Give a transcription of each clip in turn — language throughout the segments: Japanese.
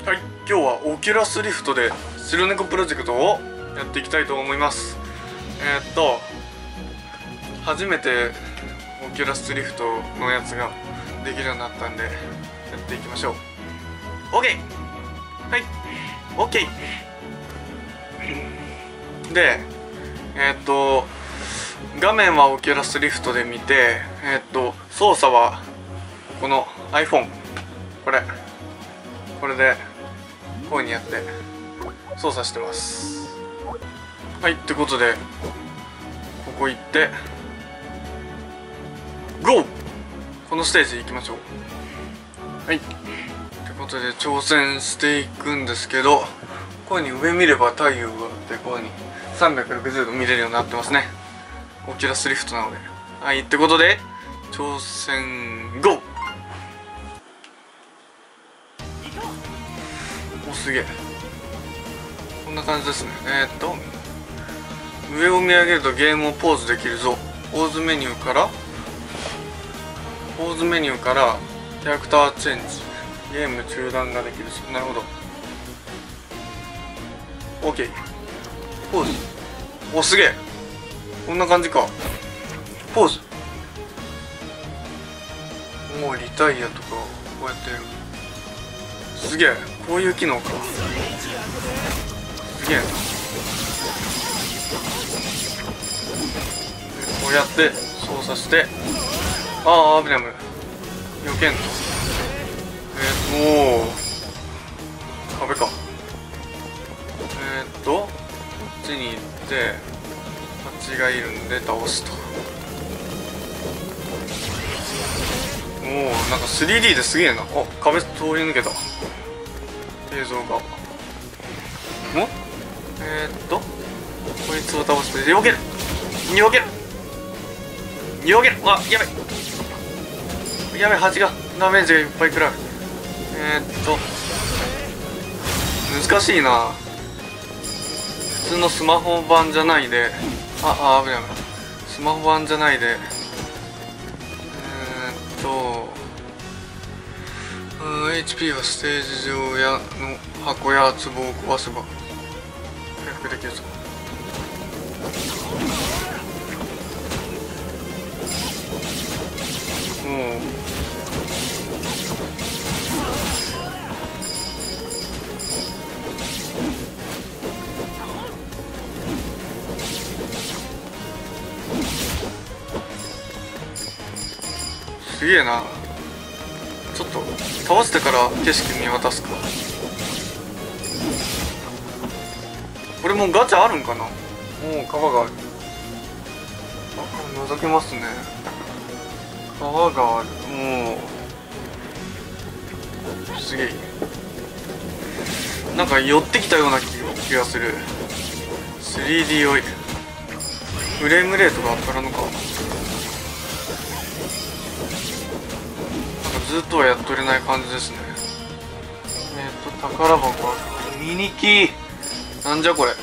はい、今日はオキュラスリフトで白猫プロジェクトをやっていきたいと思います。初めてオキュラスリフトのやつができるようになったんでやっていきましょう。 OK、 はい OK で画面はオキュラスリフトで見て操作はこの iPhone これでこういう風にやって操作してます。はい、ってことでここ行ってGO！ このステージ行きましょう。はい、ってことで挑戦していくんですけど、こういう風に上見れば太陽があってこういう風に360度見れるようになってますね。オキュラスリフトなので。はい、ってことで挑戦 GO！ お、すげえ。こんな感じですね。上を見上げるとゲームをポーズできるぞ。ポーズメニューからキャラクターチェンジ、ゲーム中断ができるし。なるほど。 OK ポーズ。お、すげえ。こんな感じか。ポーズ。もうリタイアとかこうやってやる。すげえ、こういう機能か。すげえな。こうやって操作して、ああ危ない危ない、避けんと。おお、壁か。こっちに行って蜂がいるんで倒すと。おお、なんか 3D ですげえな。あ、壁通り抜けた。映像がこいつを倒して避ける。わ、やばい蜂がダメージがいっぱい食らう。難しいな。普通のスマホ版じゃないで、危ない。スマホ版じゃないで、HP はステージ上の箱や壺を壊せば回復できるぞ。すげえな。ちょっと倒してから景色見渡すか。これもガチャあるんかな。おお、川がある。覗けますね。川がある。もうすげえ。なんか寄ってきたような気がする。 3D 酔い。フレームレートが上がらんのか。ずっとはやっとれない感じですね。宝箱はミニキー。なんじゃこれ。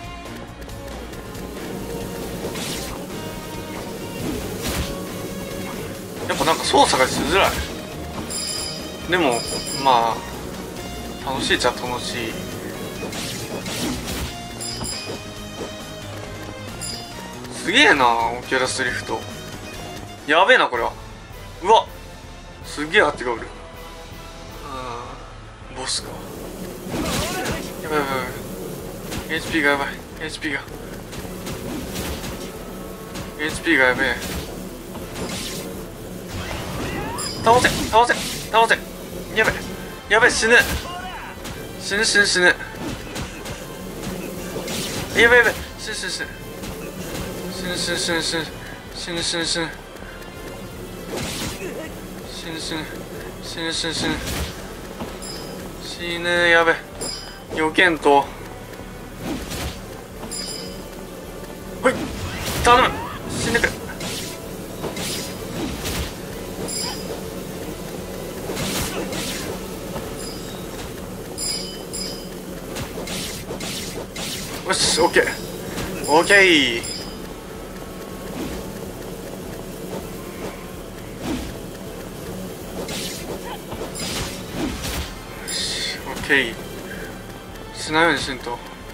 やっぱなんか操作がしづらい。でもまあ楽しいっちゃ楽しい。すげえなオキュラスリフト。やべえなこれは。うわ、すげえあっちがおる。ボスか。やばい HP がやばい。HP がやべえ。倒せ。やべえ、死ぬ。やべえ、死ぬ。やべえ、避けんと。ほい、頼む、死んでくれ。よし、オッケー。 ケイしないようにしんと。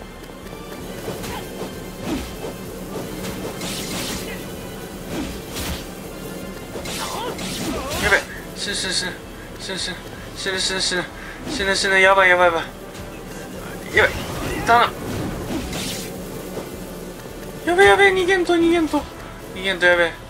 やべえ、死ぬやばい頼むやべえ逃げんとやべえ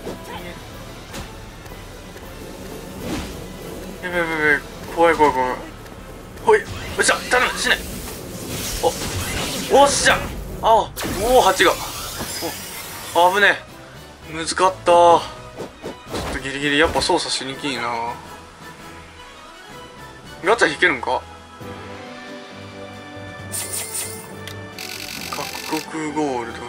怖いほいよっしゃ頼む死ねおっしゃおお蜂が危ねえ難かったちょっとギリギリやっぱ操作しにくいなガチャ引けるんか獲得ゴールド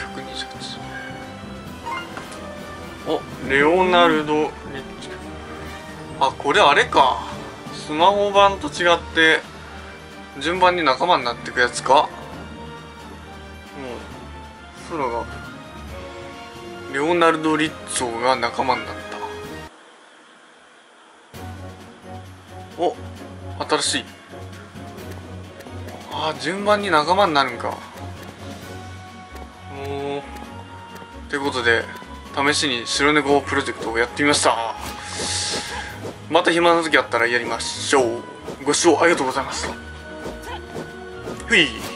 928おレオナルドリッチあこれあれかスマホ版と違って順番に仲間になっていくやつか空がレオナルド・リッツォが仲間になったお新しい順番に仲間になるんかということで試しに白猫プロジェクトをやってみました。また暇な時あったらやりましょう。ご視聴ありがとうございます。ふい。